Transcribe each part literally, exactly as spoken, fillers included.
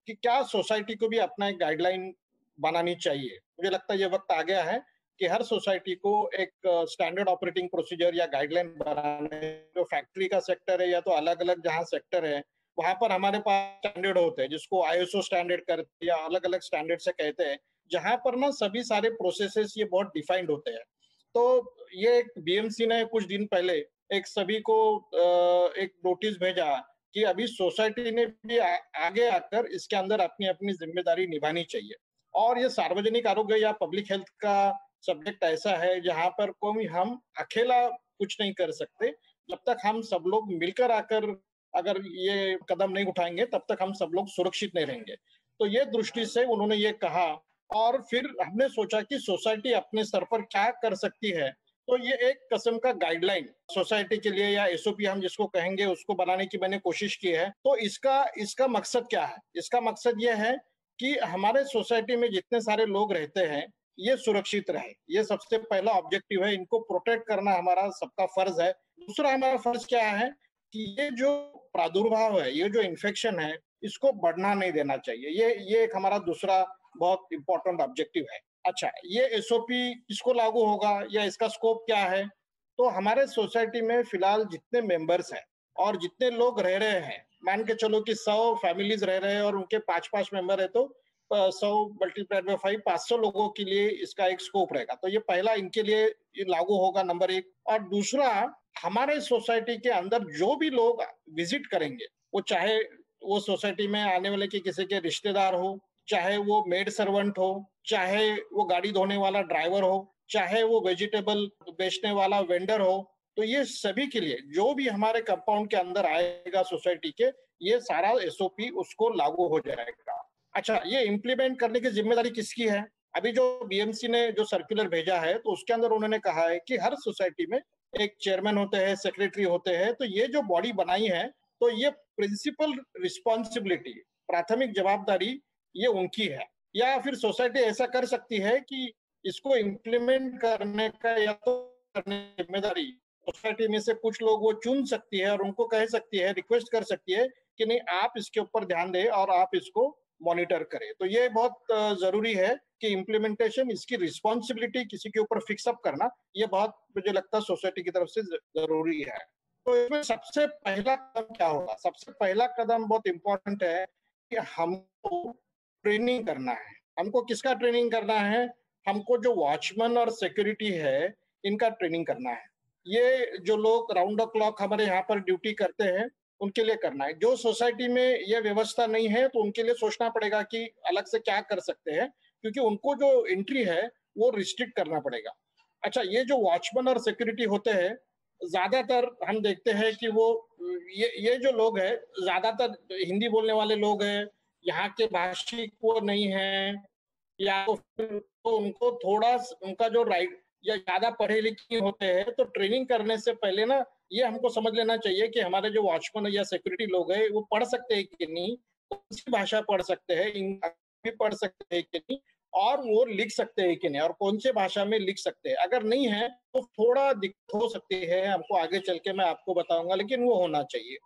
कि क्या सोसाइटी को भी अपना एक गाइडलाइन बनानी चाहिए। मुझे लगता है ये वक़्त आ गया है कि हर सोसाइटी को एक स्टैंडर्ड ऑपरेटिंग प्रोसीजर या गाइडलाइन बनाने, जो फैक्ट्री का सेक्टर है या तो अलग-अलग जहाँ सेक्टर है, वहाँ पर हमारे पास स्टैंडर्ड होते हैं, जिसको आईएसओ स्टैंडर्ड करते या अलग-अलग स्टैंडर्ड से कहते हैं, जहाँ पर ना सभी सारे प्रोसेसेस ये बहुत डिफाइंड होते हैं। तो ये एक बीएमसी ने कुछ दिन पहले एक सभी को अ, एक नोटिस भेजा कि अभी सोसाइटी ने भी आ, आगे आकर इसके अंदर अपनी-अपनी ज़िम्मेदारी निभानी चाहिए। और ये सार्वजनिक आरोग्य या पब्लिक हेल्थ का सब्जेक्ट ऐसा है जहाँ पर कोई हम अकेला कुछ नहीं कर सकते। जब तक हम सब लोग मिलकर आकर अगर ये कदम नहीं उठाएँगे तब तक हम सब लोग सुरक्षित नहीं रहेंगे। तो ये दृष्टि से उन्होंने ये कहा और फिर हमने सोचा कि सोसाइटी अपने स्तर पर क्या कर सकती है। तो ये एक किस्म का गाइडलाइन सोसाइटी के लिए या एसओपी हम जिसको कहेंगे उसको बनाने की मैंने कोशिश की है। तो इसका इसका मकसद क्या है? इसका मकसद ये है कि हमारे सोसाइटी में जितने सारे लोग रहते हैं, ये सुरक्षित रहे। ये सबसे पहला ऑब्जेक्टिव है, इनको प्रोटेक्ट करना हमारा सबका फर्ज है। दूसरा हमारा फर्ज क्या है कि ये जो प्रादुर्भाव है, ये जो इन्फेक्शन है, इसको बढ़ना नहीं देना चाहिए। ये ये एक हमारा दूसरा बहुत इम्पोर्टेंट ऑब्जेक्टिव है। अच्छा, ये एसओपी किसको लागू होगा या इसका स्कोप क्या है? तो हमारे सोसाइटी में फिलहाल जितने मेंबर्स हैं और जितने लोग रह रहे हैं, मान के चलो कि सौ फैमिलीज रह रहे हैं और उनके पाँच पाँच मेंबर है तो अ, सौ मल्टीप्लाइड बाय फाइव पाँच सौ लोगों के लिए इसका एक स्कोप रहेगा। तो ये पहला इनके लिए ये लागू होगा नंबर एक। और दूसरा हमारे सोसाइटी के अंदर जो भी लोग विजिट करेंगे, वो चाहे वो सोसाइटी में आने वाले के किसी के रिश्तेदार हो, चाहे वो मेड सर्वेंट हो, चाहे वो गाड़ी धोने वाला ड्राइवर हो, चाहे वो वेजिटेबल बेचने वाला वेंडर हो, तो ये सभी के लिए जो भी हमारे कंपाउंड के अंदर आएगा सोसाइटी के, ये सारा एसओपी उसको लागू हो जाएगा। अच्छा, ये इम्प्लीमेंट करने की जिम्मेदारी किसकी है? अभी जो बीएमसी ने जो सर्कुलर भेजा है, तो उसके अंदर उन्होंने कहा है कि हर सोसाइटी में एक चेयरमैन होते हैं, सेक्रेटरी होते हैं, तो ये जो बॉडी बनाई है, तो ये प्रिंसिपल रिस्पॉन्सिबिलिटी, प्राथमिक जवाबदारी ये उनकी है। या फिर सोसाइटी ऐसा कर सकती है कि इसको इम्प्लीमेंट करने का या तो करने की जिम्मेदारी सोसाइटी में से कुछ लोग वो चुन सकती है और उनको कह सकती है, रिक्वेस्ट कर सकती है कि नहीं आप इसके ऊपर ध्यान दें और आप इसको मॉनिटर करें। तो ये बहुत अ, ज़रूरी है कि इम्प्लीमेंटेशन इसकी रिस्पॉन्सिबिलिटी किसी के ऊपर फिक्स अप करना, ये बहुत मुझे लगता है सोसाइटी की तरफ से ज ज़रूरी है। तो इसमें सबसे पहला कदम क्या होगा? सबसे पहला कदम बहुत इम्पोर्टेंट है कि हमको ट्रेनिंग करना है। हमको किसका ट्रेनिंग करना है? हमको जो वॉचमैन और सिक्योरिटी है, इनका ट्रेनिंग करना है। ये जो लोग राउंड द क्लॉक हमारे यहाँ पर ड्यूटी करते हैं, उनके लिए करना है। जो सोसाइटी में ये व्यवस्था नहीं है, तो उनके लिए सोचना पड़ेगा कि अलग से क्या कर सकते हैं, क्योंकि उनको जो एंट्री है, वो रिस्ट्रिक्ट करना पड़ेगा। अच्छा, ये जो वॉचमैन और सिक्योरिटी होते हैं, ज़्यादातर हम देखते हैं कि वो ये ये जो लोग हैं, ज़्यादातर हिंदी बोलने वाले लोग हैं, यहाँ के भाषिक वो नहीं हैं या तो फिर तो उनको थोड़ा स उनका जो राइट या ज़्यादा पढ़े-लिखे होते हैं, तो ट्रेनिंग करने से पहले ना ये हमको समझ लेना चाहिए कि हमारे जो वॉचमैन या सिक्योरिटी लोग हैं, वो पढ़ सकते हैं कि नहीं, कौन-सी भाषा पढ़ सकते हैं, इंग्लिश भी पढ़ सकते हैं कि नहीं और वो लिख सकते हैं कि नहीं और कौन-सी भाषा में लिख सकते हैं। अगर नहीं है, तो थोड़ा दिक्कत हो सकती है, हमको आगे चल के मैं आपको बताऊँगा, लेकिन वो होना चाहिए।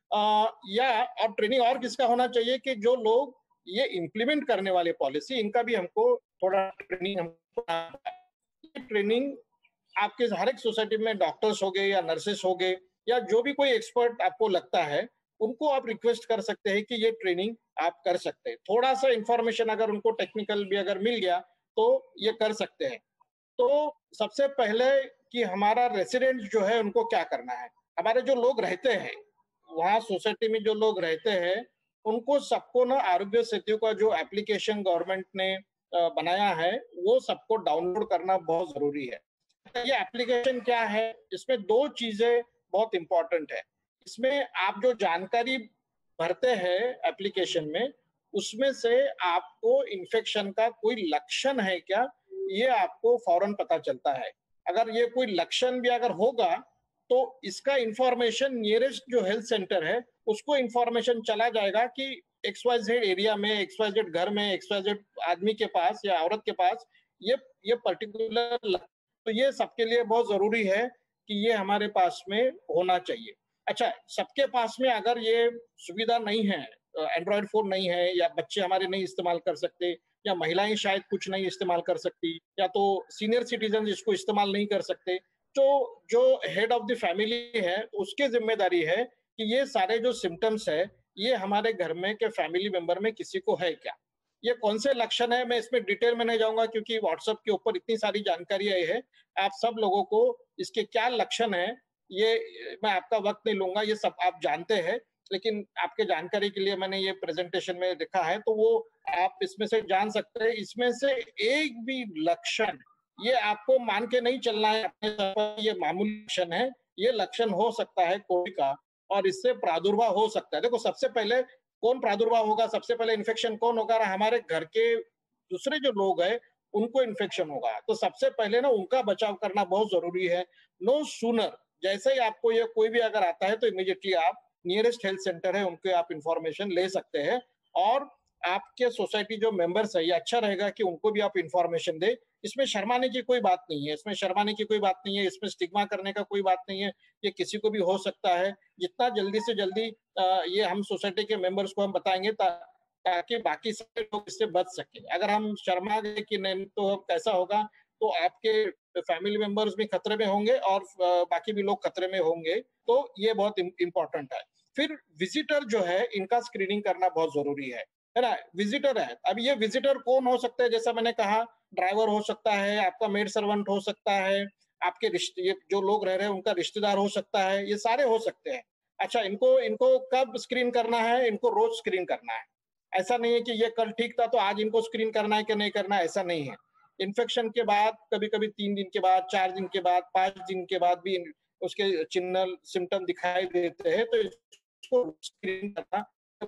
अ, या और ट्रेनिंग और किसका होना चाहिए कि जो लोग ये इम्प्लीमेंट करने वाले पॉलिसी, इनका भी हमको थोड़ा ट्रेनिंग हमको ट्रेनिंग आपके हर एक सोसाइटी में डॉक्टर्स हो गए या नर्सेस हो गए या जो भी कोई एक्सपर्ट आपको लगता है, उनको आप रिक्वेस्ट कर सकते हैं कि ये ट्रेनिंग आप कर सकते हैं। थोड़ा-सा इन्फॉर्मेशन अगर उनको टेक्निकल भी अगर मिल गया, तो ये कर सकते हैं। तो सबसे पहले कि हमारा रेसिडेंट जो है उनको क्या करना है? हमारे जो लोग रहते हैं, वहाँ सोसाइटी में जो लोग रहते हैं, उनको सबको ना आरोग्य सेतु का जो एप्लीकेशन गवर्नमेंट ने अ, बनाया है, वो सबको डाउनलोड करना बहुत ज़रूरी है। ये एप्लीकेशन क्या है? इसमें दो चीज़ें बहुत इम्पोर्टेंट है। इसमें आप जो जानकारी भरते हैं एप्लीकेशन में, उसमें से आपको इन्फेक्शन का कोई लक्षण है क्या, ये आपको फ़ौरन पता चलता है। अगर ये कोई लक्षण भी अगर होगा, तो इसका इन्फॉर्मेशन नियरेस्ट जो हेल्थ सेंटर है, उसको इन्फॉर्मेशन चला जाएगा कि एक्स वाई ज़ेड एरिया में, एक्स वाई ज़ेड घर में, एक्स वाई ज़ेड आदमी के पास या औरत के पास ये ये पर्टिकुलर ल तो ये सबके लिए बहुत ज़रूरी है कि ये हमारे पास में होना चाहिए। अच्छा, सबके पास में अगर ये सुविधा नहीं है एंड्रॉयड फोन नहीं है, या बच्चे हमारे नहीं इस्तेमाल कर सकते, या महिलाएं शायद कुछ नहीं इस्तेमाल कर सकती, या तो सीनियर सिटीजन इसको इस्तेमाल नहीं कर सकते। तो जो हेड ऑफ द फैमिली है उसकी जिम्मेदारी है कि ये सारे जो सिम्टम्स है ये हमारे घर में के फैमिली मेंबर में किसी को है क्या, ये कौन से लक्षण है, मैं इसमें डिटेल में नहीं जाऊंगा क्योंकि व्हाट्सएप के ऊपर इतनी सारी जानकारी आई है। आप सब लोगों को इसके क्या लक्षण है ये मैं आपका वक्त नहीं लूंगा, ये सब आप जानते हैं, लेकिन आपके जानकारी के लिए मैंने ये प्रेजेंटेशन में लिखा है, तो वो आप इसमें से जान सकते हैं। इसमें से एक भी लक्षण ये आपको मान के नहीं चलना है अपने सर पर ये मामूली लक्षण है, ये लक्षण हो सकता है कोविड का और इससे प्रादुर्भाव हो सकता है। देखो सबसे पहले कौन प्रादुर्भाव होगा, सबसे पहले इन्फेक्शन कौन होगा, हमारे घर के दूसरे जो लोग हैं उनको इन्फेक्शन होगा, तो सबसे पहले ना उनका बचाव करना बहुत जरूरी है। नो सूनर, जैसे ही आपको ये कोई भी अगर आता है तो इमीडिएटली आप नियरेस्ट हेल्थ सेंटर है उनके आप इंफॉर्मेशन ले सकते हैं, और आपके सोसाइटी जो मेंबर्स है ये अच्छा रहेगा कि उनको भी आप इंफॉर्मेशन दे। इसमें शर्माने की कोई बात नहीं है, इसमें शर्माने की कोई बात नहीं है, इसमें स्टिग्मा करने का कोई बात नहीं है, ये किसी को भी हो सकता है। जितना जल्दी से जल्दी आ, ये हम सोसाइटी के मेंबर्स को हम बताएंगे ता, ताकि बाकी सारे लोग इससे बच सके। अगर हम शर्मा गए कि नहीं तो कैसा होगा, तो आपके फैमिली मेंबर्स भी खतरे में होंगे और बाकी भी लोग खतरे में होंगे, तो ये बहुत इंपॉर्टेंट है। फिर विजिटर जो है इनका स्क्रीनिंग करना बहुत जरूरी है है ना। विजिटर है, अब ये विजिटर कौन हो सकता है, जैसा मैंने कहा ड्राइवर हो सकता है, आपका मेड सर्वेंट हो सकता है, आपके रिश्ते ये जो लोग रह रहे हैं उनका रिश्तेदार हो सकता है, ये सारे हो सकते हैं। अच्छा, इनको इनको कब स्क्रीन करना है, इनको रोज स्क्रीन करना है। ऐसा नहीं है कि ये कल ठीक था तो आज इनको स्क्रीन करना है कि नहीं करना है, ऐसा नहीं है। इन्फेक्शन के बाद कभी कभी तीन दिन के बाद, चार दिन के बाद, पांच दिन के बाद भी उसके चिन्ह सिम्टम दिखाई देते हैं, तो इसको स्क्रीन करना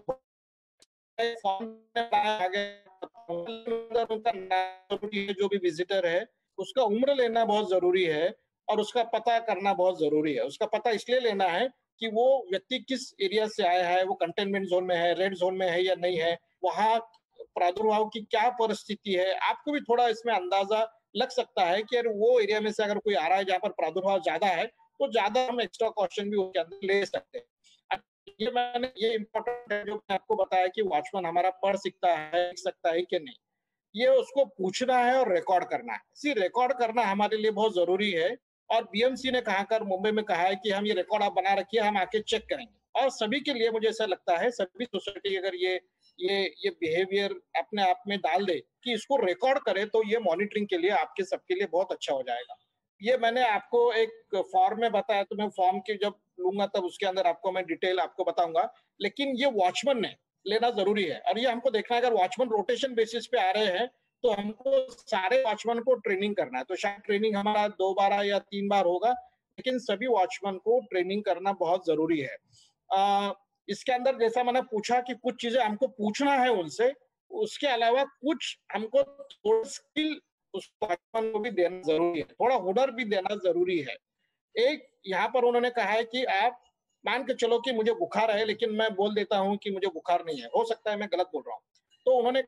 जो भी विजिटर है उसका उम्र लेना बहुत जरूरी है और उसका पता करना बहुत जरूरी है। उसका पता इसलिए लेना है कि वो व्यक्ति किस एरिया से आया है, वो कंटेनमेंट जोन में है, रेड जोन में है या नहीं है, वहाँ प्रादुर्भाव की क्या परिस्थिति है। आपको भी थोड़ा इसमें अंदाजा लग सकता है कि अगर वो एरिया में से अगर कोई आ रहा है जहाँ पर प्रादुर्भाव ज्यादा है तो ज्यादा हम एक्स्ट्रा कॉशन भी उसके अंदर ले सकते हैं। ये मैंने ये इम्पोर्टेंट है जो मैं आपको बताया कि वॉचमैन हमारा पढ़ सकता है, लिख सकता है कि नहीं, ये उसको पूछना है और रिकॉर्ड करना है। सी रिकॉर्ड करना हमारे लिए बहुत जरूरी है, और बीएमसी ने कहा कर मुंबई में कहा है कि हम ये रिकॉर्ड आप बना रखिए, हम आके चेक करेंगे। और सभी के लिए मुझे ऐसा लगता है सभी सोसाइटी अगर ये ये ये बिहेवियर अपने आप में डाल दे कि इसको रिकॉर्ड करे, तो ये मॉनिटरिंग के लिए आपके सबके लिए बहुत अच्छा हो जाएगा। ये मैंने आपको एक फॉर्म में बताया, तो मैं फॉर्म की जब लूंगा तब उसके अंदर आपको मैं डिटेल आपको बताऊंगा, लेकिन ये वॉचमैन ने लेना जरूरी है। और ये हमको देखना है, अगर वॉचमैन रोटेशन बेसिस पे आ रहे हैं तो हमको सारे वॉचमैन को ट्रेनिंग करना है। तो शायद ट्रेनिंग हमारा दो बार या तीन बार होगा, लेकिन सभी वॉचमैन को ट्रेनिंग करना बहुत जरूरी है। आ, इसके अंदर जैसा मैंने पूछा कि कुछ चीजें हमको पूछना है उनसे, उसके अलावा कुछ हमको थोड़ा स्किल उस वॉचमैन को भी देना जरूरी है, थोड़ा हुनर भी देना जरूरी है। एक यहाँ पर उन्होंने कहा है कि आप मान के चलो कि मुझे बुखार है, लेकिन मैं बोल देता हूँ कि मुझे बुखार नहीं है, हो सकता है मैं गलत बोल रहा हूँ, तो उन्होंने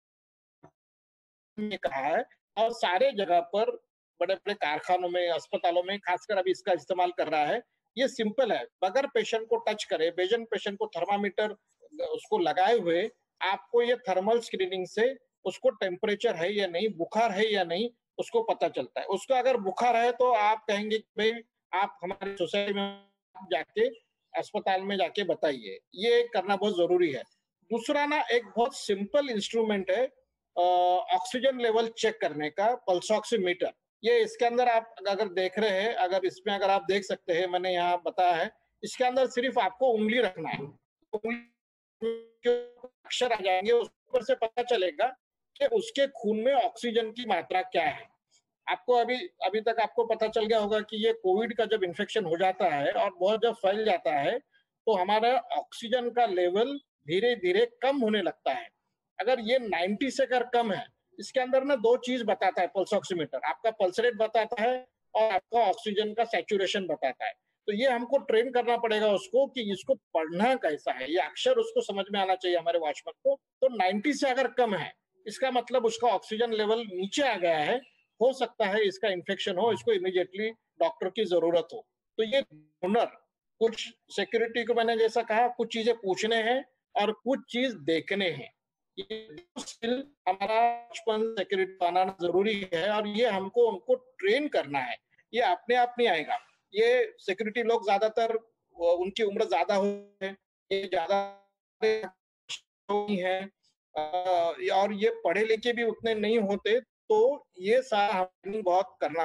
कहा है। और सारे जगह पर बड़े बड़े कारखानों में, अस्पतालों में खासकर अभी इसका इस्तेमाल कर रहा है। ये सिंपल है, बगैर पेशेंट को टच करे, बेजन पेशेंट को थर्मामीटर उसको लगाए हुए आपको ये थर्मल स्क्रीनिंग से उसको टेम्परेचर है या नहीं, बुखार है या नहीं, उसको पता चलता है। उसका अगर बुखार है तो आप कहेंगे कि भाई आप हमारी सोसाइटी में जाके अस्पताल में जाके बताइए, ये करना बहुत जरूरी है। दूसरा ना एक बहुत सिंपल इंस्ट्रूमेंट है ऑक्सीजन लेवल चेक करने का, पल्स ऑक्सीमीटर। ये इसके अंदर आप अगर देख रहे हैं, अगर इसमें अगर आप देख सकते हैं, मैंने यहाँ बताया है, इसके अंदर सिर्फ आपको उंगली रखना है, उंगली अक्षर आ जाएंगे, उस पर से पता चलेगा कि उसके खून में ऑक्सीजन की मात्रा क्या है। आपको अभी अभी तक आपको पता चल गया होगा कि ये कोविड का जब इन्फेक्शन हो जाता है और बहुत जब फैल जाता है तो हमारा ऑक्सीजन का लेवल धीरे धीरे कम होने लगता है। अगर ये नब्बे से अगर कम है, इसके अंदर ना दो चीज बताता है पल्स ऑक्सीमीटर, आपका पल्स रेट बताता है और आपका ऑक्सीजन का सैचुरेशन बताता है। तो ये हमको ट्रेन करना पड़ेगा उसको कि इसको पढ़ना कैसा है, ये अक्षर उसको समझ में आना चाहिए हमारे वॉचमैन को। तो नब्बे से अगर कम है, इसका मतलब उसका ऑक्सीजन लेवल नीचे आ गया है, हो सकता है इसका इन्फेक्शन हो, इसको इमीडिएटली डॉक्टर की जरूरत हो। तो ये हुनर, कुछ सिक्योरिटी को मैंने जैसा कहा कुछ चीजें पूछने हैं, और कुछ चीज देखने हैं। ये स्किल हमारा बचपन सिक्योरिटी बनाना जरूरी है और ये हमको उनको ट्रेन करना है। ये अपने आप नहीं आएगा। ये सिक्योरिटी लोग ज्यादातर उनकी उम्र ज्यादा होती है, ये ज्यादा है और ये पढ़े लिखे भी उतने नहीं होते, तो ये सारा हमें बहुत करना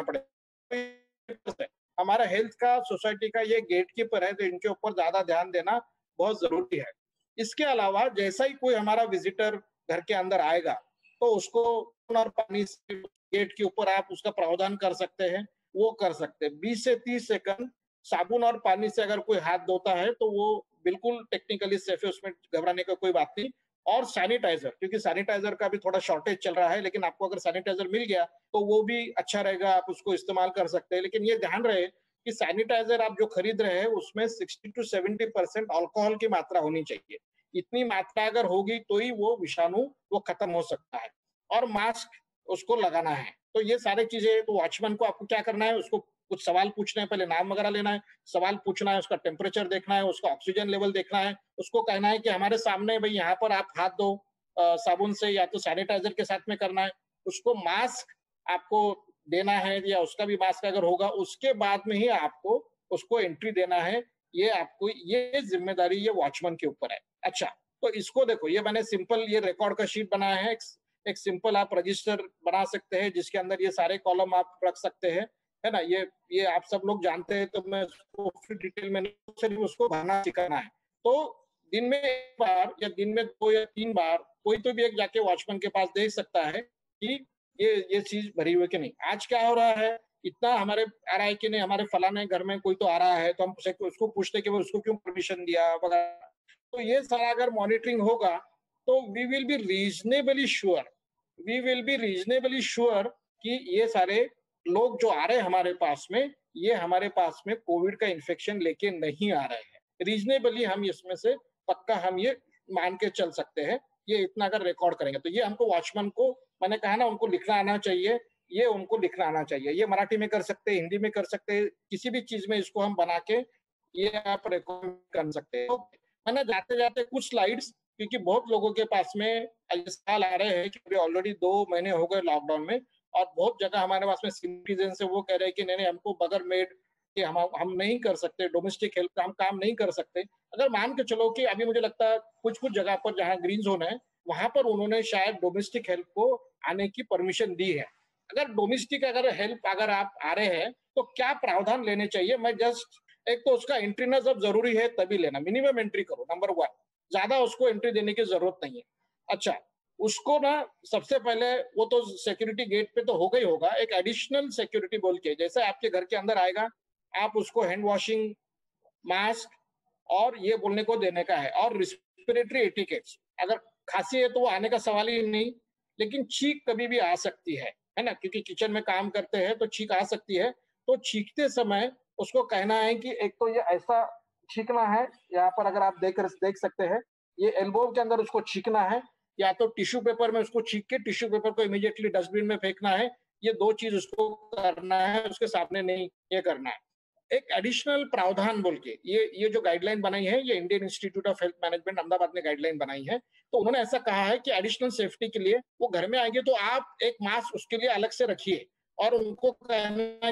पड़ेगा। हमारा हेल्थ का सोसाइटी का ये गेट कीपर है, तो इनके ऊपर ज्यादा ध्यान देना बहुत जरूरी है। इसके अलावा जैसा ही कोई हमारा विजिटर घर के अंदर आएगा तो उसको और पानी से गेट के ऊपर आप उसका प्रावधान कर सकते हैं, वो कर सकते हैं। बीस से तीस सेकंड साबुन और पानी से अगर कोई हाथ धोता है तो वो बिल्कुल टेक्निकली सेफ है, उसमें घबराने का कोई बात नहीं। और सैनिटाइजर, क्योंकि सैनिटाइजर का भी थोड़ा शॉर्टेज चल रहा है, लेकिन आपको अगर सैनिटाइजर मिल गया तो वो भी अच्छा रहेगा, आप उसको इस्तेमाल कर सकते हैं। लेकिन ये ध्यान रहे कि सैनिटाइजर आप जो खरीद रहे हैं उसमें साठ टू सत्तर परसेंट अल्कोहल की मात्रा होनी चाहिए। इतनी मात्रा अगर होगी तो ही वो विषाणु वो खत्म हो सकता है। और मास्क उसको लगाना है। तो ये सारी चीजें, तो वॉचमैन को आपको क्या करना है, उसको कुछ सवाल पूछने हैं, पहले नाम वगैरह लेना है, सवाल पूछना है, उसका टेम्परेचर देखना है, उसका ऑक्सीजन लेवल देखना है, उसको कहना है कि हमारे सामने भाई यहाँ पर आप हाथ दो साबुन से या तो सैनिटाइजर के साथ में करना है, उसको मास्क आपको देना है या उसका भी मास्क अगर होगा उसके बाद में ही आपको उसको एंट्री देना है। ये आपको ये जिम्मेदारी ये वॉचमैन के ऊपर है। अच्छा, तो इसको देखो, ये मैंने सिंपल ये रिकॉर्ड का शीट बनाया है। एक, एक सिंपल आप रजिस्टर बना सकते हैं जिसके अंदर ये सारे कॉलम आप रख सकते हैं, है ना। ये ये आप सब लोग जानते हैं, तो मैं उसको फिर डिटेल में नहीं, उसको भरना सिखाना है। तो दिन में एक बार या दिन में दो या तीन बार कोई तो भी एक जाके वॉचमैन के पास देख सकता है कि ये ये चीज भरी हुई कि नहीं। आज क्या हो रहा है, इतना हमारे आ रहा है कि नहीं, हमारे फलाने घर में कोई तो आ रहा है, तो हम उसको पूछते कि वो उसको क्यों परमिशन दिया वगैरह। तो ये सारा अगर मॉनिटरिंग होगा तो we will be reasonably sure we will be reasonably sure कि ये सारे लोग जो आ रहे हैं हमारे पास में, ये हमारे पास में कोविड का इन्फेक्शन लेके नहीं आ रहे हैं। रीजनेबली हम इसमें से पक्का हम ये मान के चल सकते हैं। ये इतना अगर रिकॉर्ड करेंगे तो ये हमको वॉचमैन को, मैंने कहा ना, उनको लिखना आना चाहिए। ये उनको लिखना आना चाहिए। ये मराठी में कर सकते हैं, हिंदी में कर सकते हैं, किसी भी चीज में इसको हम बना के ये आप रिकॉर्ड कर सकते हैं। मैंने जाते जाते कुछ स्लाइड्स, क्योंकि बहुत लोगों के पास में सवाल आ रहे हैं कि ऑलरेडी दो महीने हो गए लॉकडाउन में और बहुत जगह हमारे पास में सिटीजन से वो कह रहे हैं कि नहीं नहीं हमको बगैर मेड कि हम हम नहीं कर सकते, डोमेस्टिक हेल्प का हम काम नहीं कर सकते। अगर मान के चलो कि अभी मुझे लगता है कुछ कुछ जगह पर जहाँ ग्रीन जोन है वहां पर उन्होंने शायद डोमेस्टिक हेल्प को आने की परमिशन दी है। अगर डोमेस्टिक अगर हेल्प अगर आप आ रहे हैं तो क्या प्रावधान लेने चाहिए, मैं जस्ट एक तो उसका एंट्री ना जब जरूरी है तभी लेना, मिनिमम एंट्री करो, नंबर वन। ज्यादा उसको एंट्री देने की जरूरत नहीं है। अच्छा, उसको ना सबसे पहले वो तो सिक्योरिटी गेट पे तो होगा ही होगा, एक एडिशनल सिक्योरिटी बोल के, जैसे आपके घर के अंदर आएगा आप उसको हैंड वॉशिंग, मास्क और ये बोलने को देने का है, और रिस्पिरेटरी एटिकेट्स। अगर खांसी है तो वो आने का सवाल ही नहीं, लेकिन छींक कभी भी आ सकती है, है ना, क्योंकि किचन में काम करते हैं तो छींक आ सकती है। तो छींकते समय उसको कहना है कि एक तो ये ऐसा छींकना है, यहाँ पर अगर आप देख देख सकते हैं, ये एल्बो के अंदर उसको छींकना है, या तो टिश्यू पेपर में उसको छींक के टिश्यू पेपर को इमीडिएटली डस्टबिन में फेंकना है। ये दो चीज उसको करना है, उसके सामने नहीं ये करना है। एक एडिशनल प्रावधान बोल के ये ये जो गाइडलाइन बनाई है, ये Indian Institute of Health Management Ahmedabad ने गाइडलाइन बनाई है। तो उन्होंने ऐसा कहा है कि एडिशनल सेफ्टी के लिए वो घर में आएंगे तो आप एक मास्क उसके लिए अलग से रखिए, और उनको कहना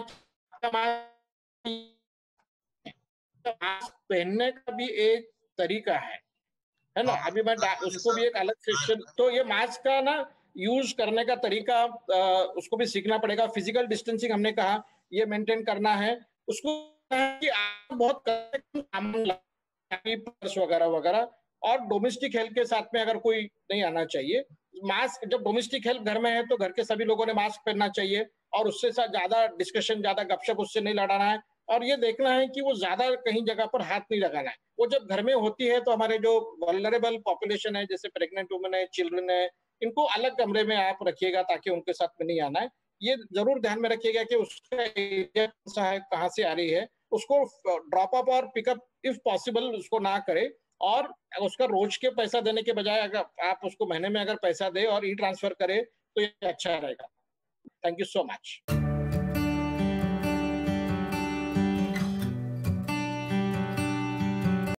मास्क पहनने का भी एक तरीका है, है ना। अभी मैं उसको भी एक अलग सेक्शन, तो ये मास्क का ना यूज करने का तरीका आ, उसको भी सीखना पड़ेगा। फिजिकल डिस्टेंसिंग हमने कहा ये मेंटेन करना है उसको, कि आप बहुत पर्स वगैरह वगैरह। और डोमेस्टिक हेल्प के साथ में अगर कोई नहीं आना चाहिए। मास्क, जब डोमेस्टिक हेल्प घर में है तो घर के सभी लोगों ने मास्क पहनना चाहिए, और उससे साथ ज्यादा डिस्कशन, ज्यादा गपशप उससे नहीं लड़ाना है, और ये देखना है कि वो ज्यादा कहीं जगह पर हाथ नहीं लगाना है। वो जब घर में होती है तो हमारे जो वल्नरेबल पॉपुलेशन है, जैसे प्रेग्नेंट वुमेन है, चिल्ड्रन है, इनको अलग कमरे में आप रखिएगा ताकि उनके साथ में नहीं आना है। ये जरूर ध्यान में रखिएगा कि उसका एरिया कौन सा है, कहाँ से आ रही है। उसको ड्रॉप अप और पिकअप इफ पॉसिबल उसको ना करे, और उसका रोज के पैसा देने के बजाय अगर आप उसको महीने में अगर पैसा दे और ई ट्रांसफर करे तो ये अच्छा रहेगा। Thank you so much.